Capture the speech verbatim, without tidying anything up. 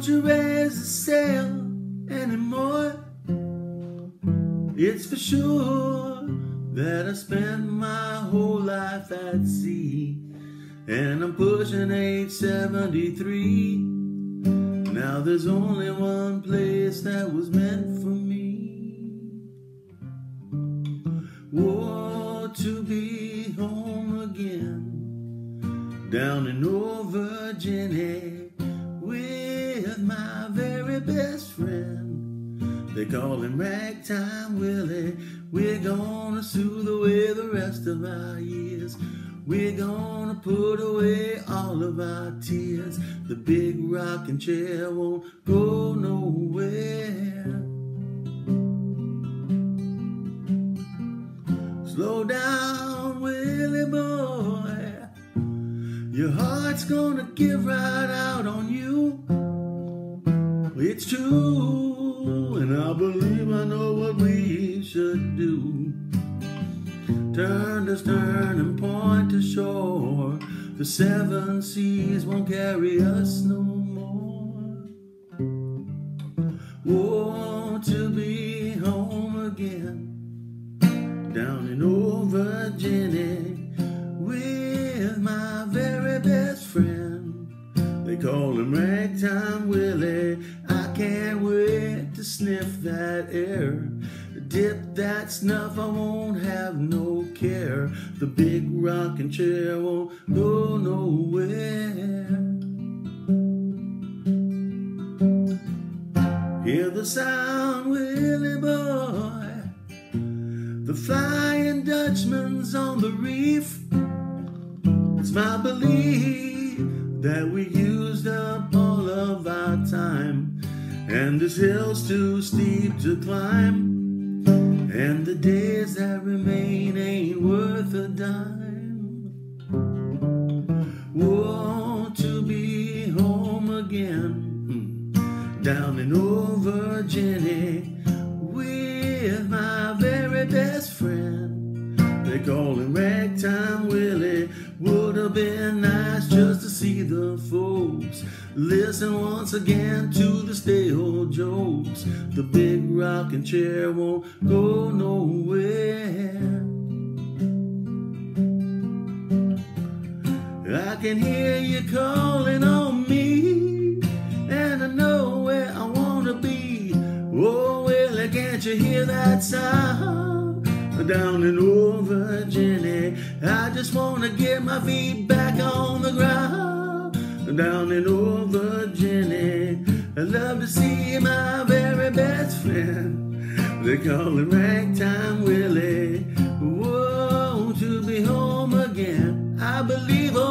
you raise the sail anymore? It's for sure that I spent my whole life at sea, and I'm pushing age seventy-three. Now there's only one place that was meant for me. Oh, to be home again, down in old Virginia, with my very best friend. They call him Ragtime Willie. We're gonna soothe away the rest of our years. We're gonna put away all of our tears. The big rocking chair won't go nowhere. Slow down, Willie boy. Your heart's gonna give right out on you. It's true, and I believe I know what we should do. Turn to stern and point to shore. The seven seas won't carry us no more. Oh, to be home again, down in old Virginia, with my very best friend. They call him Ragtime Willie. I can't wait to sniff that air. Dip that snuff, I won't have no care. The big rocking chair won't go nowhere. Hear the sound, Willie boy. The Flying Dutchman's on the reef. It's my belief that we used up all of our time, and this hill's too steep to climb, and the days that remain ain't worth a dime. Oh, to be home again, down in old Virginia, with my very best friend. They call him Ragtime Willie. Would have been nice just to see the folks listen once again to the stale jokes. The big rocking chair won't go nowhere. I can hear you calling on me, and I know where I wanna be. Oh, Willie, can't you hear that sound? Down in old Virginia, I just wanna get my feet back on the ground. Down in old Virginia, I love to see my very best friend. They call him Ragtime Willie. Whoa, to be home again, I believe.